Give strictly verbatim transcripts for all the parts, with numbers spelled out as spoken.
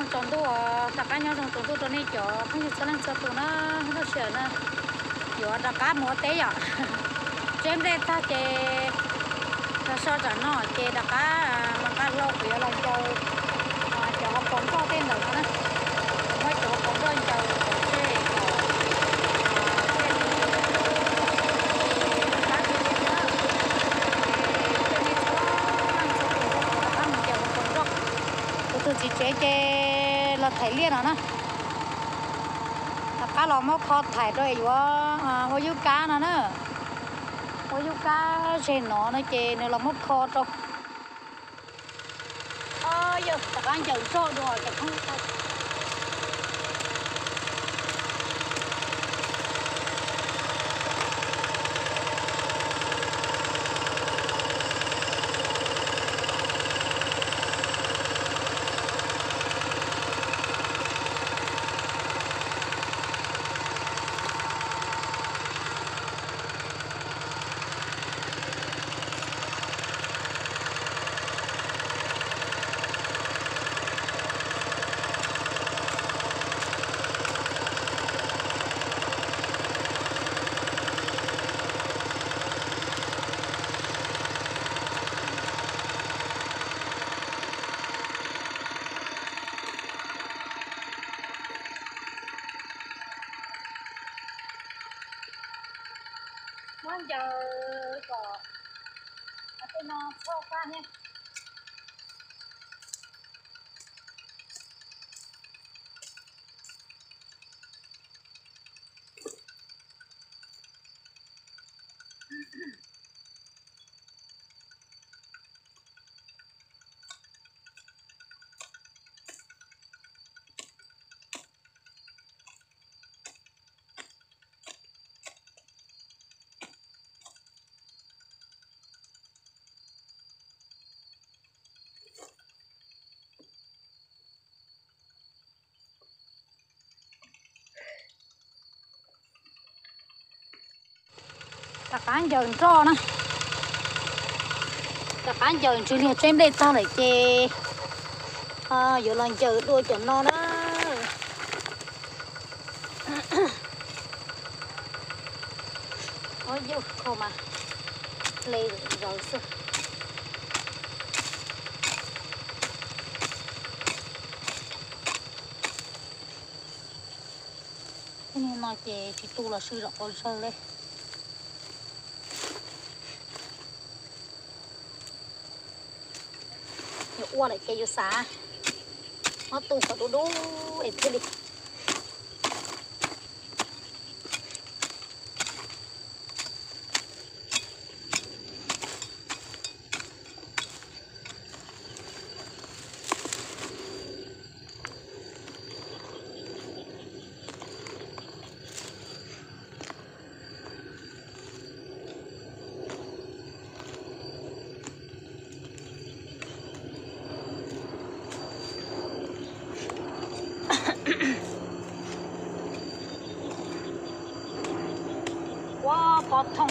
một chọn đồ tất cả nhau trong chọn đồ cho nên cho không chỉ cho nên cho tụi nó nó sửa nữa giờ tất cả mua té à trên đây ta chơi ta sao cho nó chơi tất cả mà cả lâu thì là cho cho họ còn có tên được nữa mới cho còn có cho chơi tôi chỉ chế chế là thấy liền rồi nè, cá lò móc kho thải rồi vừa ô du cá nữa nè, ô du cá trên nó nó chế nó là móc kho rồi, ơ giờ tất cả anh chờ rồi rồi tất không muốn giờ có cái nó cho qua nha. Tất cả anh giờ cho nè, tất cả anh giờ chỉ liệt trên đây tao lại chê, à giờ lần chờ đôi chọn nó đó, ôi vô không mà lấy rồi xưa, cái này nói chê chỉ tu là sư rộng con sơ đây. Qua lại cây vô xả nó tu cả đủ đủ để thế đi quá bọt thông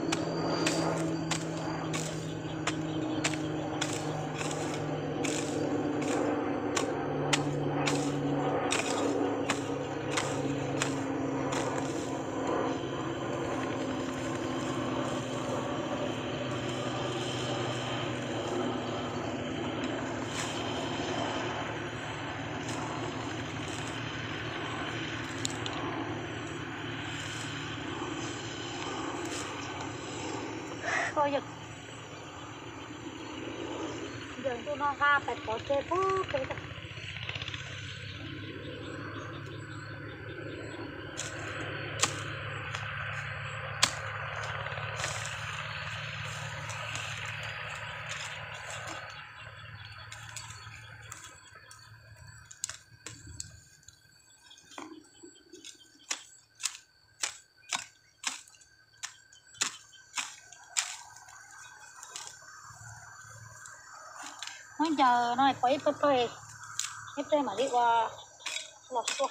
coi giờ giờ tôi nó ra phải có chơi phút cái đó nói giờ nó phải ít thôi ít thôi mà đi qua lọt qua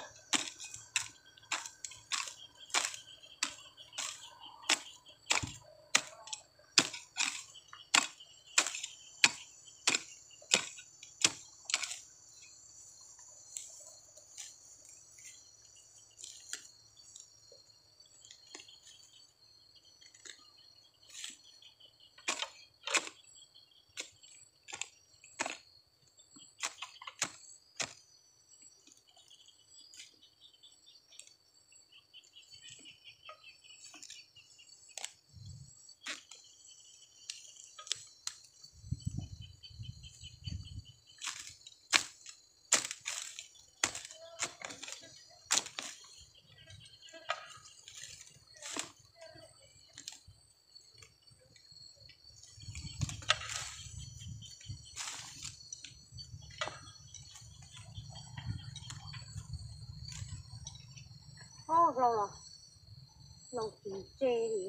học lâu rồi lâu thì chê thì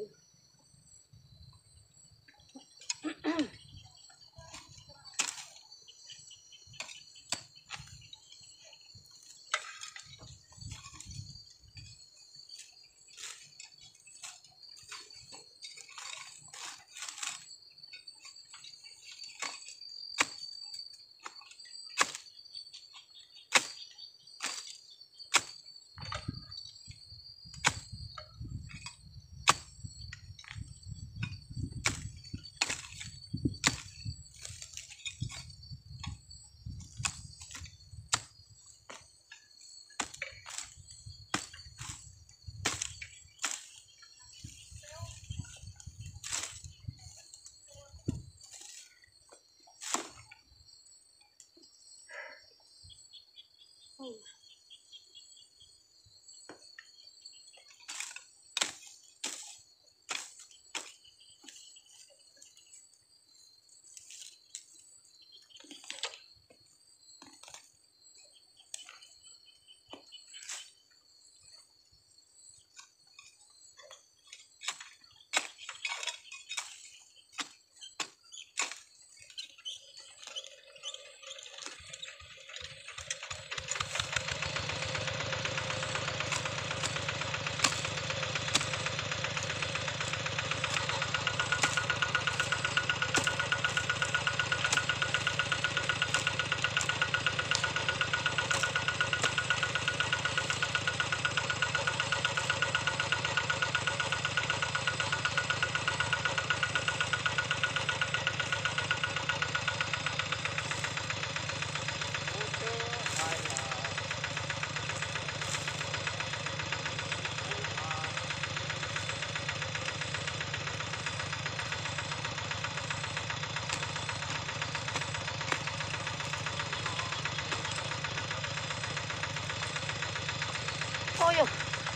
ôi dồi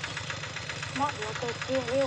mọi người tôi kia yêu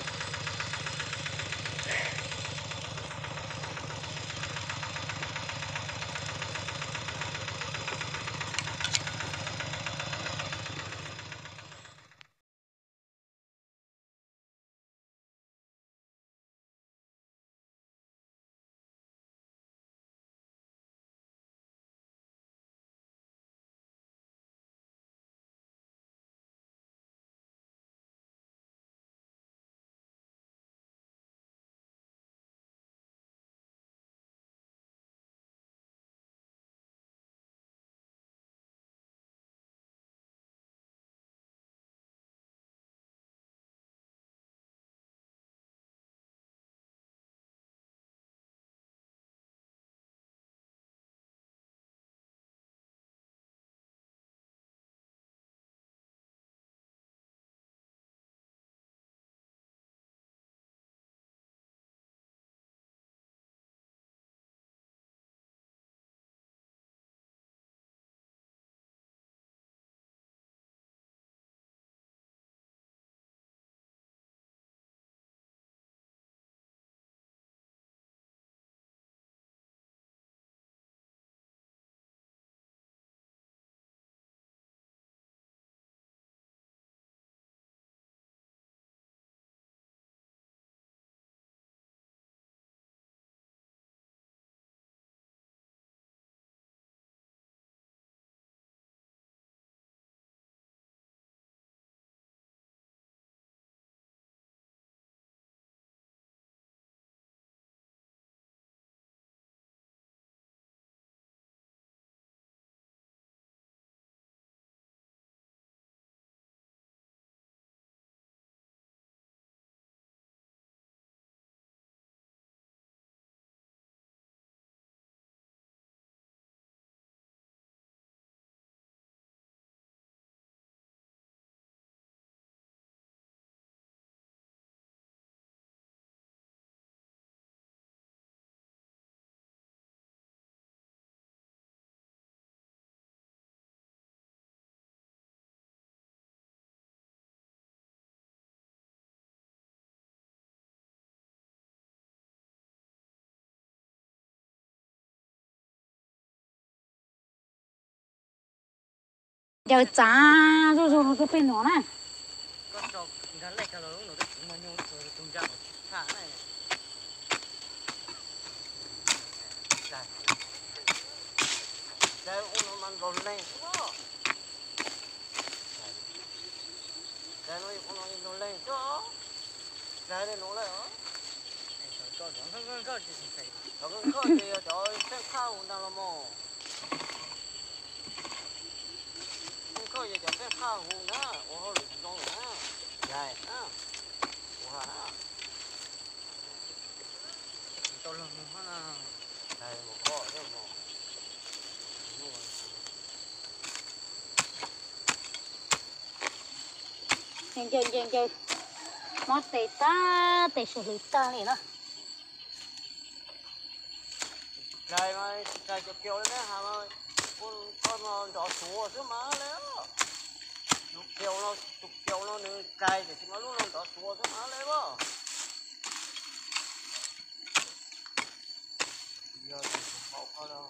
giờ chả rồi rồi cái bên nó này đã lấy cái lỗ nó cũng mà nhung rồi tung ra một thả này đây đây ông nó mang rồi lên đó đây nó ông nó nó lên đó đây đây nó lên đó cho nó không không có gì phải nó không có gì cho sẽ khao nào là mò không có gì cho sẽ khao hùng đó ô được ngon đó đây á wow tôi làm một hả đây một con đấy một nhanh chơi nhanh chơi mót tê ta tê xử lý ta này nó đây mà đây cho kêu đấy hả ơi con con nó đỏ sủa chứ mà léo lúc kêu nó lúc kêu nó nữa cay thì nó lúc nó đỏ sủa chứ mà léo giờ thì không có đâu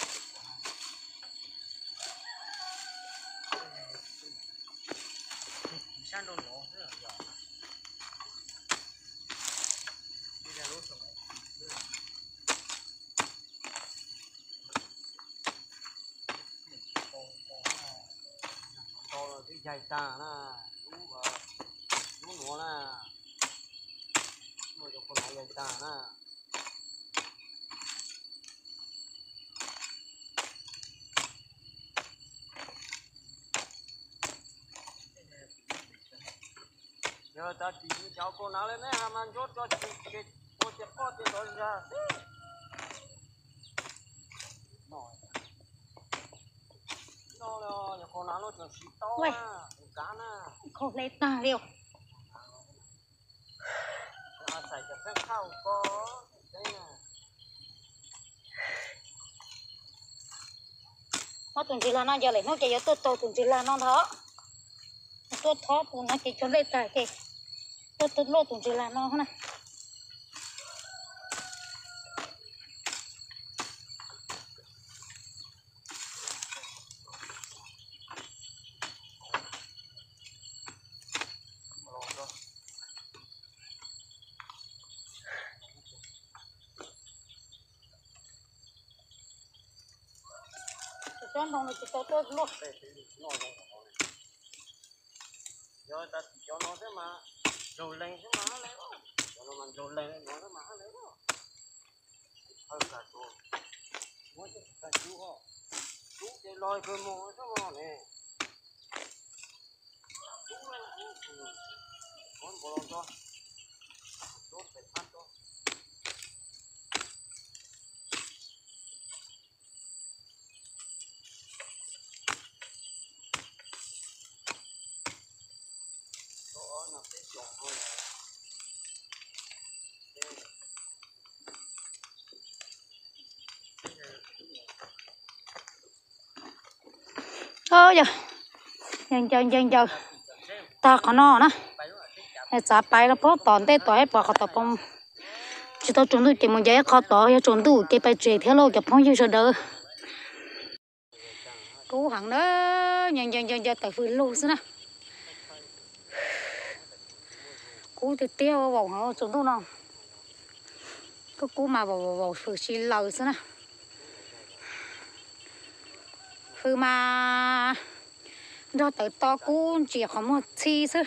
sang đồ nhỏ rất là giỏi bây giờ lúc rồi to cái dây ta na đúng rồi đúng nó na nó cho con này dây ta na giờ ta chỉ cháu cô nào lên đấy hàm ăn chốt cho chị cái cô sẽ có tiền đó ra nổi nó là cô nào nó chẳng xí to à cá na không lấy ta liều à xài cho phép khao có đây nè nó tuần chỉ là nó giờ lấy nó chạy tôi tôi tuần chỉ là nó thó tôi thó tuần nó chạy cho lấy ta kì tôi tôi lô tuần chỉ là nó này cho nó nó chỉ tôi tôi lô giờ ta cho nó thế mà rồi lên thế mà lấy đó cho nó mình rồi lên nó thế mà lấy đó hơi cả rồi muốn chứ cả chú họ chú cái lòi cơ mồ thế mà nè chú lên con bỏ lòng cho chú phải phát cho nó sẽ chọn thôi ơ giờ nhanh chơi nhanh chơi ta có nó nè hay giá bay là phố tòn tê tỏi bỏ cái tập bông chỉ tao trồng được chỉ một giấy khó tỏi trồng đủ cái bay chơi theo lâu cái phong yêu sợ đỡ cố hàng đó nhanh nhanh nhanh nhanh tại vừa lâu xí nè cố thì tiêu vào họ trồng đủ nào cái cố mà vào vào vào vừa xí lâu xí nè vừa mà do tới to cố chỉ có một chi thôi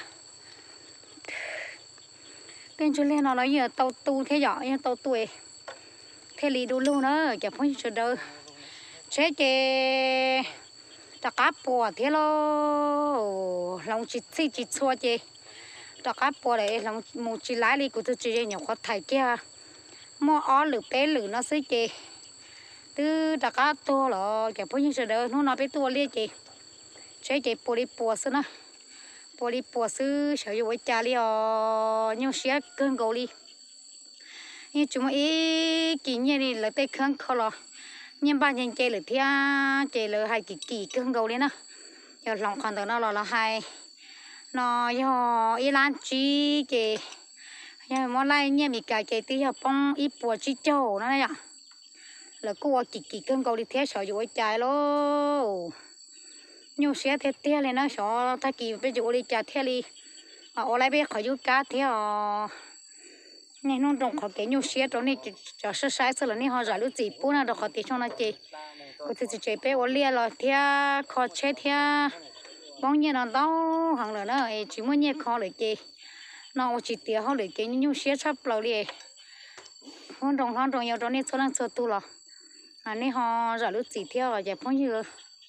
bên chỗ lên nó nói như tàu tu thế nhỏ như tàu tuổi thế lý đủ luôn đó chả phải chỗ đâu chế chế ta cá bò thế lo lòng chỉ chỉ chỉ xua chế ta cá bò đấy lòng một chỉ lái đi của tôi chỉ nhỏ khó thải kia mua ó lử bé lử nó sẽ chế từ ta cá to lo chả phải chỗ đâu nó nói bé to liên chế chế chế bò đi bò xí nữa bò đi bò xí sở hữu với cha li ở nhau xé cơn gấu li như chúng ấy kỷ niệm đi là tây khang khó lo nhưng ba nhân chơi là thia chơi là hai kỳ kỳ cơn gấu li nè giờ lòng còn tao nó là là hai nó do Iran chi chơi nhưng mà lại như mình cả chơi tí hợp bông ít bò chi châu nó này à là cô kỳ kỳ cơn gấu li thia sở hữu với cha lo nhiều xe thế thế này nó sợ ta kỳ bây giờ đi chả thế đi mà ở lại bây khỏi du cá thì họ nên nó trồng khỏi cái nhiều xe trong này cho sơ sài sơ là nên họ giải lúc gì bữa nào được khỏi tiền trong nó chị có thể chỉ chế bé ở lia rồi thì khó chế thì bao nhiêu nó đau hàng nữa nữa chỉ muốn nhẹ khóเลยchị nó chỉ tiền họเลยchị nhiều xe sắp lâu đi họ trồng họ trồng nhiều trong này số lượng số tu rồi anh ấy họ giải lúc gì thì họ giải bao nhiêu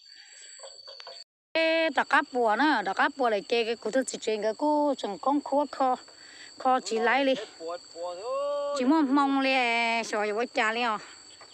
đặc cá bùa nữa đặc cá bùa lại chị cái cụ thể chỉ chế cái cô trồng con khó khó khó chỉ lấy đi chỉ muốn mong le sỏi với cha le à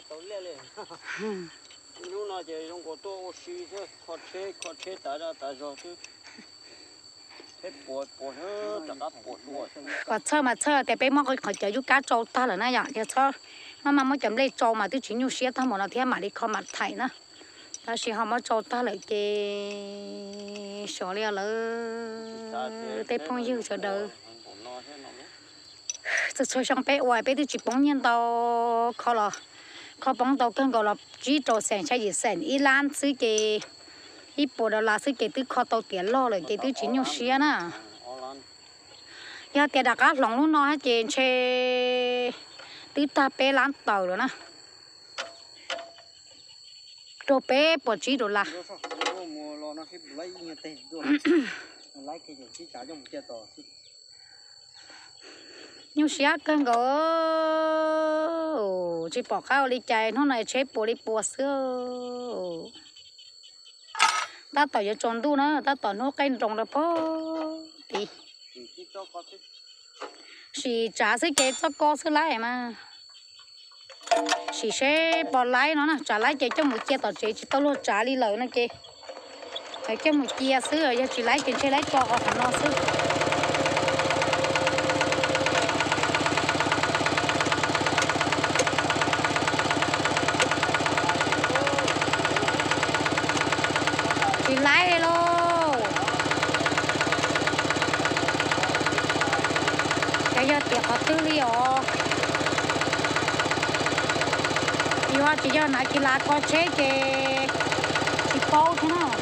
lúc nào chỉ dùng cái tô xí chứ khó chế khó chế tại ra tại rồi chứ thế bột bột hết tất cả bột bột có chơi mà chơiแต่ไปมองก็เขาจะอยู่ก้าโจตาเลยนะอย่างเดียวเช่มามาไม่จำเลยโจมาที่ชิ้นอยู่เสียทั้งหมดเราเทียมมาดิเขามาไทยนะแต่สิเขามาโจตาเลยเกสอเรียเลยแต่พงยืดเฉยเด้อจะช่วยช่างไปอวยไปที่จีบงยันโตเขาหรอเขาปองโตกันก็เราจีโจแสนใช้ยี่แสนอีล้านซื้อเกอีปวดเราซื้อเกตื้อคอโตเตียนล่อเลยเกตื้อชิ้นอยู่เสียนะยาเตียดักหลงลูกน้อยเจนเชตื้อตาเป้ล้านเต่าเลยนะตัวเป้ปวดจีโดละnhiều xía cơn gỗ chỉ bỏข้าวđi chạy nó này chế bùa đi bùa xưa ta tỏi cho tròn tu nữa ta tỏi nó cây trồng là po thì chỉ trả sẽ kê cho co sẽ lái mà chỉ sẽ bỏ lái nó nè trả lái chạy cho một chia tỏi chế chỉ tao luôn trả đi lời nó kê phải cho một chia xứ rồi chỉ lái trên xe lái cho họ phải nó xứ lái đây luôn cái giờ tiệc họ tư đi ó yêu chỉ cho nãy chỉ là có chế cái chỉ bao thế nào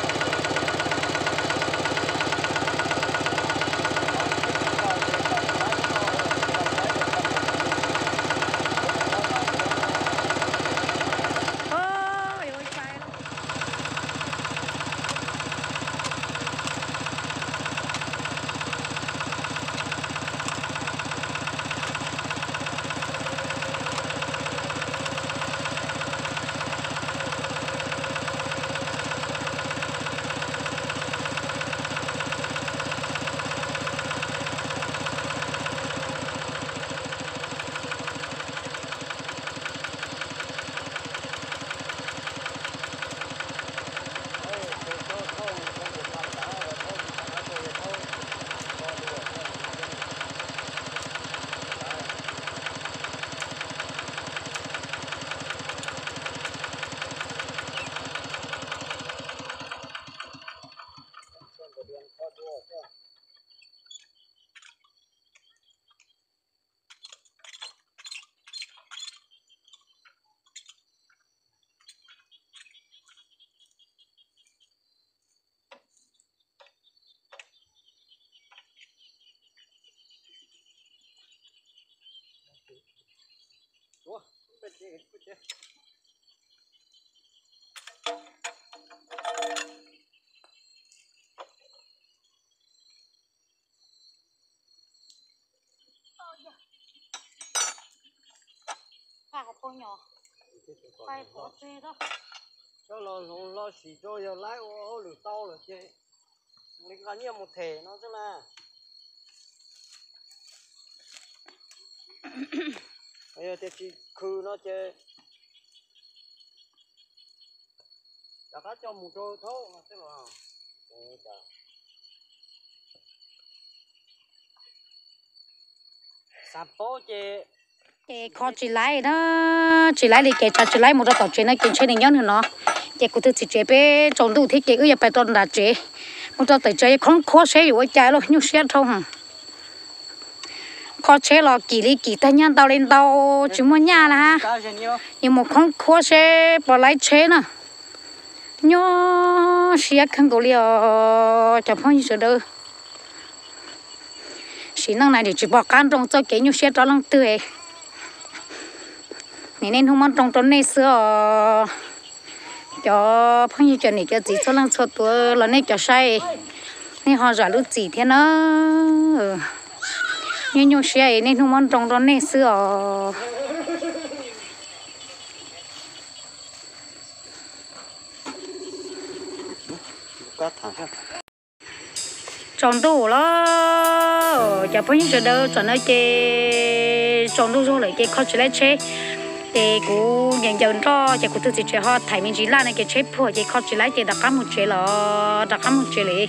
con nhỏ quay bỏ xe đó cho lo lo xì cho giờ lái ô lửa to rồi chứ mình có nhiều một thể nó rất là bây giờ thì khử nó chơi đã có cho một trôi thô nó sẽ vào sạp bố chơi khó chỉ lái đó chỉ lái đi kể cho chỉ lái một cái tàu trên này kiến trên này nhớ nữa nó kể cụ thể chỉ chế bé trồng đủ thiết kế ư phải tuần đã chế một tàu tới chế không khó chếอยู่trái luôn nhưng xe thông khó chế là kỳ lý kỳ ta nhăn tàu lên tàu chỉ muốn nhà là ha nhưng một không khó chế bỏ lái chế nè nhớ xe không có liều chẳng phải như thế đâu chỉ năng này thì chỉ bỏ can trong cho cái nhiều xe cho lăng tươi nên không muốn trong trong này xưa cho phong như chuyện này cho gì cho lăng cho tôi là này cho sai nên họ giả lúc gì thế nó như nhiều xe nên không muốn trong trong này xưa trồng đủ lo chả phải những đâu chọn nó chơi trồng đủ rồi lại chơi khó chỉ lấy chơi để cú nhận dần cho chả cú tự chỉ chơi họ thay mình chỉ là này cái chơi phù chơi khó chỉ lấy chơi đặt cá một chơi lo đặt cá một chơi lấy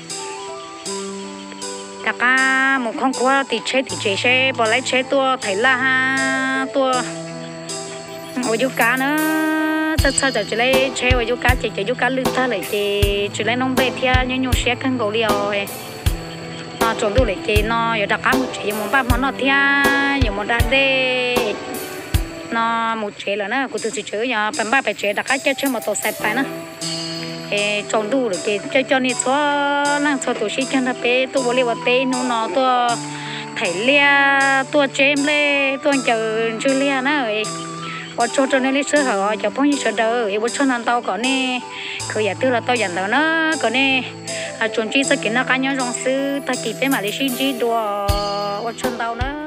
đặt cá một con quá thì chơi thì chơi chơi bỏ lấy chơi tua thấy là ha tua ôi chú cá nữa thật sự chỉ lấy chơi ôi chú cá chỉ chơi chú cá lươn thà lại chơi chỉ lấy nông bê thia như nhau xe khăn gấu liều nó trồng đủ lại chơi nó giờ đặt cá một chơi một ba món nó thia nhiều món đắt đê nó một chế là nó cũng tự chỉ chơi nhà phần ba phải chế đặt cá chơi chơi một tổ sạch phải nữa trồng đủ được cái chơi cho nên số năng số tổ sĩ chân là bé tôi bố liều bé nó nó tôi thấy lia tôi chơi lê tôi chờ chơi lia nữa rồi bố cho cho nên lấy sữa hở cho phong như sữa đỡ bố cho nên tao có nè khởi giờ tư là tao dành tao nó có nè chuẩn chỉ sẽ kiến nó cá nhau trong sư ta kịp với mà lấy xin chỉ đùa bố cho tao nữa